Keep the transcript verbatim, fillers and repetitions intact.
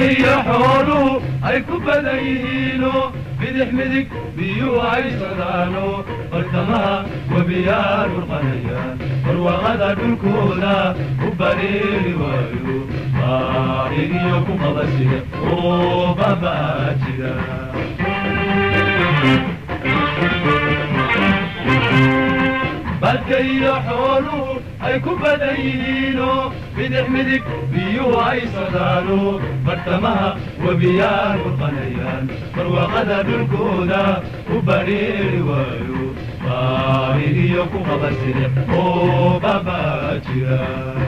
iyo xooluhu ay ku badan yihiino bidix midig biyuhu ay socdaano bartamaha webiyaal burqanayaan barwaaqada dhulkooda u bareeri waayo baahir iyo ku qabasiga oo babaa jira balka iyo xooluhu ay ku badan yihiino bidix midig biyuhu ay socdaano bartamaha webiyaal burqanayaan barwaaqada dhulkooda u bareeri waayo baahir iyo ku qabasiga oo babaa jira